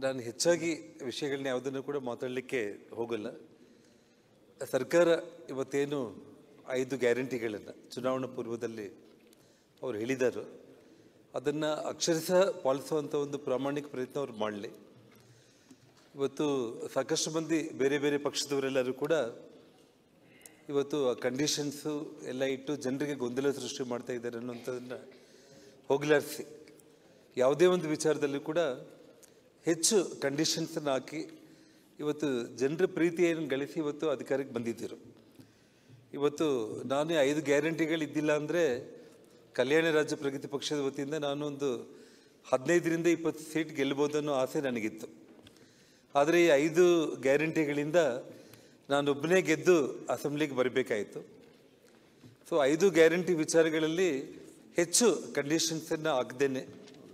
ನಾನು ಹೆಚ್ಚಾಗಿ ವಿಷಯಗಳನ್ನ ಯಾವುದನ್ನು ಕೂಡ ಮಾತಾಡಲಿಕ್ಕೆ ಹೋಗಲ್ಲ. ಸರ್ಕಾರ ಇವತ್ತೇನು 5 ಗ್ಯಾರಂಟಿಗಳನ್ನು ಚುನಾವಣಾ ಪೂರ್ವದಲ್ಲಿ ಅವರು ಹೇಳಿದರು, ಅದನ್ನು ಅಕ್ಷರಶಃ ಪಾಲಿಸುವಂಥ ಒಂದು ಪ್ರಾಮಾಣಿಕ ಪ್ರಯತ್ನ ಅವ್ರು ಮಾಡಲಿ. ಇವತ್ತು ಸಾಕಷ್ಟು ಮಂದಿ ಬೇರೆ ಬೇರೆ ಪಕ್ಷದವರೆಲ್ಲರೂ ಕೂಡ ಇವತ್ತು ಆ ಕಂಡೀಷನ್ಸು ಎಲ್ಲ ಇಟ್ಟು ಜನರಿಗೆ ಗೊಂದಲ ಸೃಷ್ಟಿ ಮಾಡ್ತಾ ಇದ್ದಾರೆ ಅನ್ನುವಂಥದ್ದನ್ನು ಹೋಗಲಾಡಿಸಿ ಯಾವುದೇ ಒಂದು ವಿಚಾರದಲ್ಲಿ ಕೂಡ ಹೆಚ್ಚು ಕಂಡೀಷನ್ಸನ್ನು ಹಾಕಿ ಇವತ್ತು ಜನರ ಪ್ರೀತಿಯನ್ನು ಗಳಿಸಿ ಇವತ್ತು ಅಧಿಕಾರಕ್ಕೆ ಬಂದಿದ್ದರು. ಇವತ್ತು ನಾನು 5 ಗ್ಯಾರಂಟಿಗಳಿದ್ದಿಲ್ಲ ಅಂದರೆ ಕಲ್ಯಾಣ ರಾಜ್ಯ ಪ್ರಗತಿ ಪಕ್ಷದ ವತಿಯಿಂದ ನಾನು ಒಂದು 15ರಿಂದ 20 ಸೀಟ್ ಗೆಲ್ಲಬಹುದು ಅನ್ನೋ ಆಸೆ ನನಗಿತ್ತು. ಆದರೆ ಈ 5 ಗ್ಯಾರಂಟಿಗಳಿಂದ ನಾನೊಬ್ಬನೇ ಗೆದ್ದು ಅಸೆಂಬ್ಲಿಗೆ ಬರಬೇಕಾಯಿತು. ಸೊ 5 ಗ್ಯಾರಂಟಿ ವಿಚಾರಗಳಲ್ಲಿ ಹೆಚ್ಚು ಕಂಡೀಷನ್ಸನ್ನು ಹಾಕ್ದೇನೆ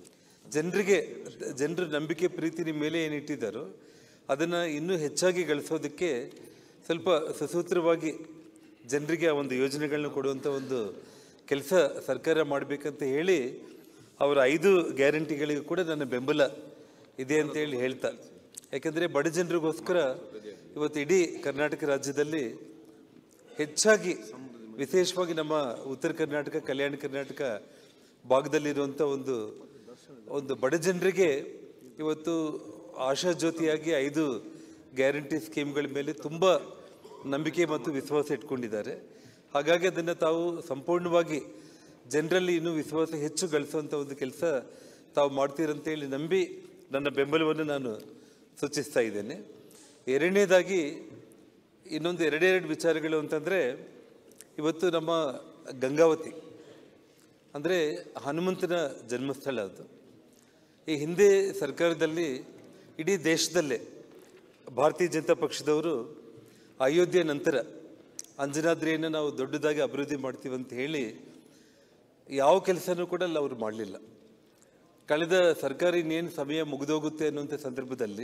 ಜನರ ನಂಬಿಕೆ ಪ್ರೀತಿ ನಿಮ್ಮ ಮೇಲೆ ಏನಿಟ್ಟಿದ್ದಾರೋ ಅದನ್ನು ಇನ್ನೂ ಹೆಚ್ಚಾಗಿ ಗಳಿಸೋದಕ್ಕೆ ಸ್ವಲ್ಪ ಸುಸೂತ್ರವಾಗಿ ಜನರಿಗೆ ಆ ಒಂದು ಯೋಜನೆಗಳನ್ನ ಕೊಡುವಂಥ ಒಂದು ಕೆಲಸ ಸರ್ಕಾರ ಮಾಡಬೇಕಂತ ಹೇಳಿ ಅವರ 5 ಗ್ಯಾರಂಟಿಗಳಿಗೂ ಕೂಡ ನನ್ನ ಬೆಂಬಲ ಇದೆ ಅಂತೇಳಿ ಹೇಳ್ತಾ, ಯಾಕೆಂದರೆ ಬಡ ಜನರಿಗೋಸ್ಕರ ಇವತ್ತು ಇಡೀ ಕರ್ನಾಟಕ ರಾಜ್ಯದಲ್ಲಿ ಹೆಚ್ಚಾಗಿ ವಿಶೇಷವಾಗಿ ನಮ್ಮ ಉತ್ತರ ಕರ್ನಾಟಕ, ಕಲ್ಯಾಣ ಕರ್ನಾಟಕ ಭಾಗದಲ್ಲಿರುವಂಥ ಒಂದು ಬಡ ಜನರಿಗೆ ಇವತ್ತು ಆಶಾಜ್ಯೋತಿಯಾಗಿ 5 ಗ್ಯಾರಂಟಿ ಸ್ಕೀಮ್ಗಳ ಮೇಲೆ ತುಂಬ ನಂಬಿಕೆ ಮತ್ತು ವಿಶ್ವಾಸ ಇಟ್ಕೊಂಡಿದ್ದಾರೆ. ಹಾಗಾಗಿ ಅದನ್ನು ತಾವು ಸಂಪೂರ್ಣವಾಗಿ ಜನರಲ್ಲಿ ಇನ್ನೂ ವಿಶ್ವಾಸ ಹೆಚ್ಚು ಗಳಿಸುವಂಥ ಒಂದು ಕೆಲಸ ತಾವು ಮಾಡ್ತೀರಂತೇಳಿ ನಂಬಿ ನನ್ನ ಬೆಂಬಲವನ್ನು ನಾನು ಸೂಚಿಸ್ತಾ ಇದ್ದೇನೆ. ಎರಡನೇದಾಗಿ ಇನ್ನೊಂದು 2 ವಿಚಾರಗಳು ಅಂತಂದರೆ, ಇವತ್ತು ನಮ್ಮ ಗಂಗಾವತಿ ಅಂದರೆ ಹನುಮಂತನ ಜನ್ಮಸ್ಥಳ. ಅದು ಈ ಹಿಂದೆ ಸರ್ಕಾರದಲ್ಲಿ ಇಡೀ ದೇಶದಲ್ಲೇ ಭಾರತೀಯ ಜನತಾ ಪಕ್ಷದವರು ಅಯೋಧ್ಯೆ ನಂತರ ಅಂಜನಾದ್ರಿಯನ್ನು ನಾವು ದೊಡ್ಡದಾಗಿ ಅಭಿವೃದ್ಧಿ ಮಾಡ್ತೀವಿ ಅಂತ ಹೇಳಿ ಯಾವ ಕೆಲಸನೂ ಕೂಡ ಅಲ್ಲಿ ಅವರು ಮಾಡಲಿಲ್ಲ. ಕಳೆದ ಸರ್ಕಾರ ಇನ್ನೇನು ಸಮಯ ಮುಗಿದೋಗುತ್ತೆ ಅನ್ನುವಂಥ ಸಂದರ್ಭದಲ್ಲಿ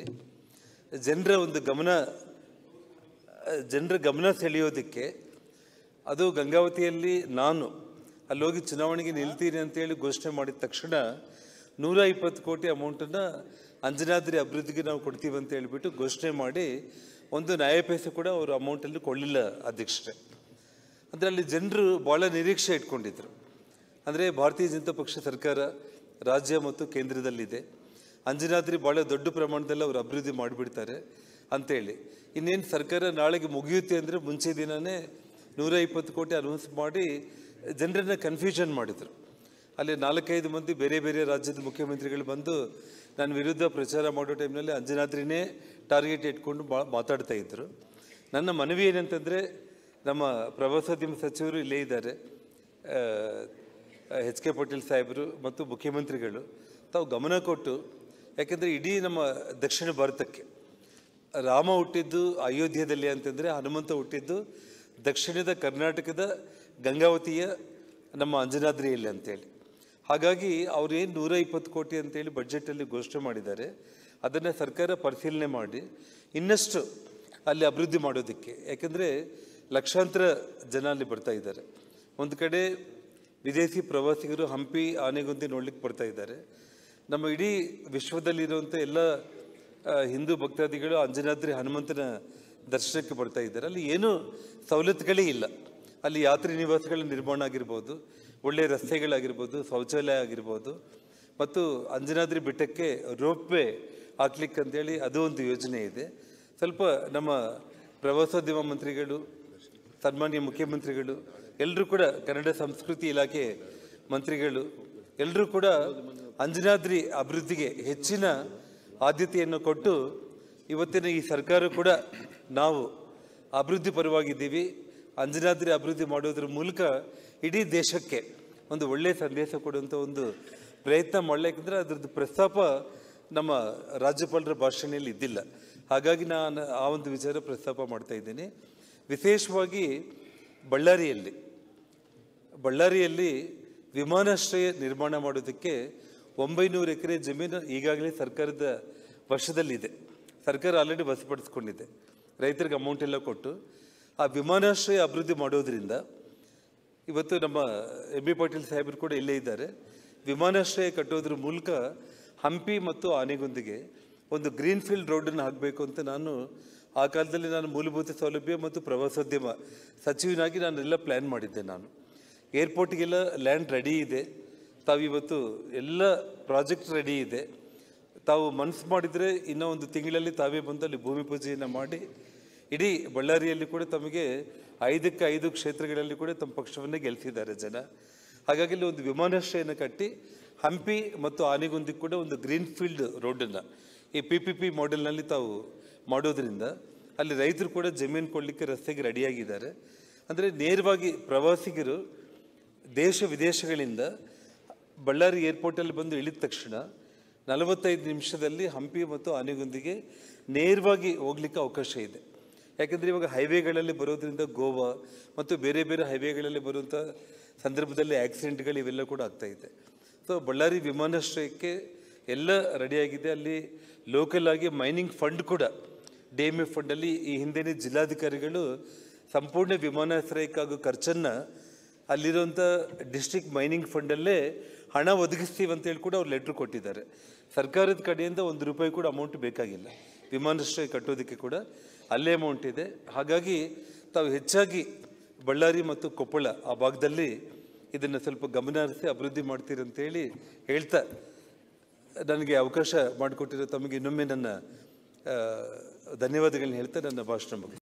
ಜನರ ಗಮನ ಸೆಳೆಯೋದಕ್ಕೆ ಅದು ಗಂಗಾವತಿಯಲ್ಲಿ ನಾನು ಅಲ್ಲೋಗಿ ಚುನಾವಣೆಗೆ ನಿಲ್ತೀನಿ ಅಂತೇಳಿ ಘೋಷಣೆ ಮಾಡಿದ ತಕ್ಷಣ 120 ಕೋಟಿ ಅಮೌಂಟನ್ನು ಅಂಜನಾದ್ರಿ ಅಭಿವೃದ್ಧಿಗೆ ನಾವು ಕೊಡ್ತೀವಿ ಅಂತ ಹೇಳಿಬಿಟ್ಟು ಘೋಷಣೆ ಮಾಡಿ ಒಂದು ನ್ಯಾಯಪೈಸೆ ಕೂಡ ಅವರು ಅಮೌಂಟಲ್ಲಿ ಕೊಡಲಿಲ್ಲ ಅಧ್ಯಕ್ಷರೇ. ಅಂದರೆ ಅಲ್ಲಿ ಜನರು ಭಾಳ ನಿರೀಕ್ಷೆ ಇಟ್ಕೊಂಡಿದ್ರು. ಅಂದರೆ ಭಾರತೀಯ ಜನತಾ ಪಕ್ಷ ಸರ್ಕಾರ ರಾಜ್ಯ ಮತ್ತು ಕೇಂದ್ರದಲ್ಲಿದೆ, ಅಂಜನಾದ್ರಿ ಭಾಳ ದೊಡ್ಡ ಪ್ರಮಾಣದಲ್ಲಿ ಅವರು ಅಭಿವೃದ್ಧಿ ಮಾಡಿಬಿಡ್ತಾರೆ ಅಂತೇಳಿ. ಇನ್ನೇನು ಸರ್ಕಾರ ನಾಳೆಗೆ ಮುಗಿಯುತ್ತೆ ಅಂದರೆ ಮುಂಚೆ ದಿನವೇ 120 ಕೋಟಿ ಅನೌನ್ಸ್ ಮಾಡಿ ಜನರನ್ನು ಕನ್ಫ್ಯೂಷನ್ ಮಾಡಿದರು. ಅಲ್ಲಿ 4-5 ಮಂದಿ ಬೇರೆ ಬೇರೆ ರಾಜ್ಯದ ಮುಖ್ಯಮಂತ್ರಿಗಳು ಬಂದು ನನ್ನ ವಿರುದ್ಧ ಪ್ರಚಾರ ಮಾಡೋ ಟೈಮ್ನಲ್ಲಿ ಅಂಜನಾದ್ರಿನೇ ಟಾರ್ಗೆಟ್ ಇಟ್ಕೊಂಡು ಮಾತಾಡ್ತಾ ಇದ್ದರು. ನನ್ನ ಮನವಿ ಏನಂತಂದರೆ, ನಮ್ಮ ಪ್ರವಾಸೋದ್ಯಮ ಸಚಿವರು ಇಲ್ಲೇ ಇದ್ದಾರೆ, HK ಪಾಟೀಲ್ ಸಾಹೇಬರು ಮತ್ತು ಮುಖ್ಯಮಂತ್ರಿಗಳು ತಾವು ಗಮನ ಕೊಟ್ಟು, ಯಾಕೆಂದರೆ ಇಡೀ ನಮ್ಮ ದಕ್ಷಿಣ ಭಾರತಕ್ಕೆ ರಾಮ ಹುಟ್ಟಿದ್ದು ಅಯೋಧ್ಯೆಯಲ್ಲಿ ಅಂತಂದರೆ ಹನುಮಂತ ಹುಟ್ಟಿದ್ದು ದಕ್ಷಿಣದ ಕರ್ನಾಟಕದ ಗಂಗಾವತಿಯ ನಮ್ಮ ಅಂಜನಾದ್ರಿಯಲ್ಲಿ ಅಂತೇಳಿ. ಹಾಗಾಗಿ ಅವರು ಏನು 120 ಕೋಟಿ ಅಂತೇಳಿ ಬಡ್ಜೆಟಲ್ಲಿ ಘೋಷಣೆ ಮಾಡಿದ್ದಾರೆ, ಅದನ್ನು ಸರ್ಕಾರ ಪರಿಶೀಲನೆ ಮಾಡಿ ಇನ್ನಷ್ಟು ಅಲ್ಲಿ ಅಭಿವೃದ್ಧಿ ಮಾಡೋದಕ್ಕೆ, ಯಾಕೆಂದರೆ ಲಕ್ಷಾಂತರ ಜನ ಅಲ್ಲಿ ಬರ್ತಾ ಇದ್ದಾರೆ. ಒಂದು ಕಡೆ ವಿದೇಶಿ ಪ್ರವಾಸಿಗರು ಹಂಪಿ ಆನೆಗೊಂದಿ ನೋಡ್ಲಿಕ್ಕೆ ಬರ್ತಾ ಇದ್ದಾರೆ. ನಮ್ಮ ಇಡೀ ವಿಶ್ವದಲ್ಲಿರುವಂಥ ಎಲ್ಲ ಹಿಂದೂ ಭಕ್ತಾದಿಗಳು ಅಂಜನಾದ್ರಿ ಹನುಮಂತನ ದರ್ಶನಕ್ಕೆ ಬರ್ತಾ ಇದ್ದಾರೆ. ಅಲ್ಲಿ ಏನೂ ಸವಲತ್ತುಗಳೇ ಇಲ್ಲ. ಅಲ್ಲಿ ಯಾತ್ರಿ ನಿವಾಸಗಳ ನಿರ್ಮಾಣ ಆಗಿರ್ಬೋದು, ಒಳ್ಳೆಯ ರಸ್ತೆಗಳಾಗಿರ್ಬೋದು, ಶೌಚಾಲಯ ಆಗಿರ್ಬೋದು, ಮತ್ತು ಅಂಜನಾದ್ರಿ ಬೆಟ್ಟಕ್ಕೆ ರೋಪ್ ವೇ ಹಾಕ್ಲಿಕ್ಕೆ ಅಂತೇಳಿ ಅದು ಒಂದು ಯೋಜನೆ ಇದೆ. ಸ್ವಲ್ಪ ನಮ್ಮ ಪ್ರವಾಸೋದ್ಯಮ ಮಂತ್ರಿಗಳು, ಸನ್ಮಾನ್ಯ ಮುಖ್ಯಮಂತ್ರಿಗಳು ಎಲ್ಲರೂ ಕೂಡ, ಕನ್ನಡ ಸಂಸ್ಕೃತಿ ಇಲಾಖೆ ಮಂತ್ರಿಗಳು ಎಲ್ಲರೂ ಕೂಡ ಅಂಜನಾದ್ರಿ ಅಭಿವೃದ್ಧಿಗೆ ಹೆಚ್ಚಿನ ಆದ್ಯತೆಯನ್ನು ಕೊಟ್ಟು, ಇವತ್ತಿನ ಈ ಸರ್ಕಾರ ಕೂಡ ನಾವು ಅಭಿವೃದ್ಧಿ ಪರವಾಗಿದ್ದೀವಿ, ಅಂಜನಾದ್ರಿ ಅಭಿವೃದ್ಧಿ ಮಾಡೋದ್ರ ಮೂಲಕ ಇಡೀ ದೇಶಕ್ಕೆ ಒಂದು ಒಳ್ಳೆಯ ಸಂದೇಶ ಕೊಡುವಂಥ ಒಂದು ಪ್ರಯತ್ನ ಮಾಡಲಿಕ್ಕೆಂದರೆ ಅದರದ್ದು ಪ್ರಸ್ತಾಪ ನಮ್ಮ ರಾಜ್ಯಪಾಲರ ಭಾಷಣೆಯಲ್ಲಿ ಇದ್ದಿಲ್ಲ. ಹಾಗಾಗಿ ನಾನು ಆ ಒಂದು ವಿಚಾರ ಪ್ರಸ್ತಾಪ ಮಾಡ್ತಾ ಇದ್ದೀನಿ. ವಿಶೇಷವಾಗಿ ಬಳ್ಳಾರಿಯಲ್ಲಿ ವಿಮಾನಾಶ್ರಯ ನಿರ್ಮಾಣ ಮಾಡೋದಕ್ಕೆ 900 ಎಕರೆ ಜಮೀನು ಈಗಾಗಲೇ ಸರ್ಕಾರದ ವಶದಲ್ಲಿದೆ. ಸರ್ಕಾರ ಆಲ್ರೆಡಿ ವಶಪಡಿಸ್ಕೊಂಡಿದೆ, ರೈತರಿಗೆ ಅಮೌಂಟ್ ಎಲ್ಲ ಕೊಟ್ಟು ಆ ವಿಮಾನಾಶ್ರಯ ಅಭಿವೃದ್ಧಿ ಮಾಡೋದ್ರಿಂದ ಇವತ್ತು ನಮ್ಮ MB ಪಾಟೀಲ್ ಸಾಹೇಬರು ಕೂಡ ಇಲ್ಲೇ ಇದ್ದಾರೆ. ವಿಮಾನಾಶ್ರಯ ಕಟ್ಟೋದ್ರ ಮೂಲಕ ಹಂಪಿ ಮತ್ತು ಆನೆಗೊಂದಿಗೆ ಒಂದು ಗ್ರೀನ್ ಫೀಲ್ಡ್ ರೋಡನ್ನು ಹಾಕಬೇಕು ಅಂತ ಆ ಕಾಲದಲ್ಲಿ ನಾನು ಮೂಲಭೂತ ಸೌಲಭ್ಯ ಮತ್ತು ಪ್ರವಾಸೋದ್ಯಮ ಸಚಿವನಾಗಿ ನಾನೆಲ್ಲ ಪ್ಲ್ಯಾನ್ ಮಾಡಿದ್ದೆ. ಏರ್ಪೋರ್ಟಿಗೆಲ್ಲ ಲ್ಯಾಂಡ್ ರೆಡಿ ಇದೆ. ತಾವಿವತ್ತು ಎಲ್ಲ ಪ್ರಾಜೆಕ್ಟ್ ರೆಡಿ ಇದೆ. ತಾವು ಮನಸ್ಸು ಮಾಡಿದರೆ ಇನ್ನೂ ಒಂದು ತಿಂಗಳಲ್ಲಿ ತಾವೇ ಬಂದು ಅಲ್ಲಿ ಭೂಮಿ ಪೂಜೆಯನ್ನು ಮಾಡಿ ಇಡೀ ಬಳ್ಳಾರಿಯಲ್ಲಿ ಕೂಡ ತಮಗೆ 5ಕ್ಕೆ 5 ಕ್ಷೇತ್ರಗಳಲ್ಲಿ ಕೂಡ ತಮ್ಮ ಪಕ್ಷವನ್ನೇ ಗೆಲ್ಲಿಸಿದ್ದಾರೆ ಜನ. ಹಾಗಾಗಿ ಇಲ್ಲಿ ಒಂದು ವಿಮಾನಾಶ್ರಯನ ಕಟ್ಟಿ ಹಂಪಿ ಮತ್ತು ಆನೆಗುಂದಿಗೆ ಕೂಡ ಒಂದು ಗ್ರೀನ್ ಫೀಲ್ಡ್ ರೋಡನ್ನು ಈ PPP ಮಾಡೆಲ್ನಲ್ಲಿ ತಾವು ಮಾಡೋದ್ರಿಂದ ಅಲ್ಲಿ ರೈತರು ಕೂಡ ಜಮೀನು ಕೊಡಲಿಕ್ಕೆ ರಸ್ತೆಗೆ ರೆಡಿಯಾಗಿದ್ದಾರೆ. ಅಂದರೆ ನೇರವಾಗಿ ಪ್ರವಾಸಿಗರು ದೇಶ ವಿದೇಶಗಳಿಂದ ಬಳ್ಳಾರಿ ಏರ್ಪೋರ್ಟಲ್ಲಿ ಬಂದು ಇಳಿದ ತಕ್ಷಣ 45 ನಿಮಿಷದಲ್ಲಿ ಹಂಪಿ ಮತ್ತು ಆನೆಗುಂದಿಗೆ ನೇರವಾಗಿ ಹೋಗ್ಲಿಕ್ಕೆ ಅವಕಾಶ ಇದೆ. ಯಾಕೆಂದರೆ ಇವಾಗ ಹೈವೇಗಳಲ್ಲಿ ಬರೋದ್ರಿಂದ ಗೋವಾ ಮತ್ತು ಬೇರೆ ಬೇರೆ ಹೈವೇಗಳಲ್ಲಿ ಬರುವಂಥ ಸಂದರ್ಭದಲ್ಲಿ ಆಕ್ಸಿಡೆಂಟ್ಗಳು ಇವೆಲ್ಲ ಕೂಡ ಆಗ್ತಾಯಿದೆ. ಸೊ ಬಳ್ಳಾರಿ ವಿಮಾನಾಶ್ರಯಕ್ಕೆ ಎಲ್ಲ ರೆಡಿಯಾಗಿದೆ. ಅಲ್ಲಿ ಲೋಕಲ್ ಆಗಿ ಮೈನಿಂಗ್ ಫಂಡ್ ಕೂಡ DMF ಫಂಡಲ್ಲಿ ಈ ಹಿಂದೆನೇ ಜಿಲ್ಲಾಧಿಕಾರಿಗಳು ಸಂಪೂರ್ಣ ವಿಮಾನಾಶ್ರಯಕ್ಕಾಗೋ ಖರ್ಚನ್ನು ಅಲ್ಲಿರುವಂಥ ಡಿಸ್ಟ್ರಿಕ್ಟ್ ಮೈನಿಂಗ್ ಫಂಡಲ್ಲೇ ಹಣ ಒದಗಿಸ್ತೀವಿ ಅಂತೇಳಿ ಕೂಡ ಅವ್ರು ಲೆಟ್ರ್ ಕೊಟ್ಟಿದ್ದಾರೆ. ಸರ್ಕಾರದ ಕಡೆಯಿಂದ ₹1 ಕೂಡ ಅಮೌಂಟ್ ಬೇಕಾಗಿಲ್ಲ. ವಿಮಾನಾಶ್ರಯ ಕಟ್ಟೋದಕ್ಕೆ ಕೂಡ ಅಲ್ಲೇ ಅಮೌಂಟ್ ಇದೆ. ಹಾಗಾಗಿ ತಾವು ಹೆಚ್ಚಾಗಿ ಬಳ್ಳಾರಿ ಮತ್ತು ಕೊಪ್ಪಳ ಆ ಭಾಗದಲ್ಲಿ ಇದನ್ನು ಸ್ವಲ್ಪ ಗಮನ ಹರಿಸಿ ಅಭಿವೃದ್ಧಿ ಮಾಡ್ತೀರಿ ಅಂತೇಳಿ ಹೇಳ್ತಾ ನನಗೆ ಅವಕಾಶ ಮಾಡಿಕೊಟ್ಟಿರೋ ತಮಗೆ ಇನ್ನೊಮ್ಮೆ ನನ್ನ ಧನ್ಯವಾದಗಳನ್ನ ಹೇಳ್ತಾ ನನ್ನ ಭಾಷಣ ಮುಗಿಸ್ತೇನೆ.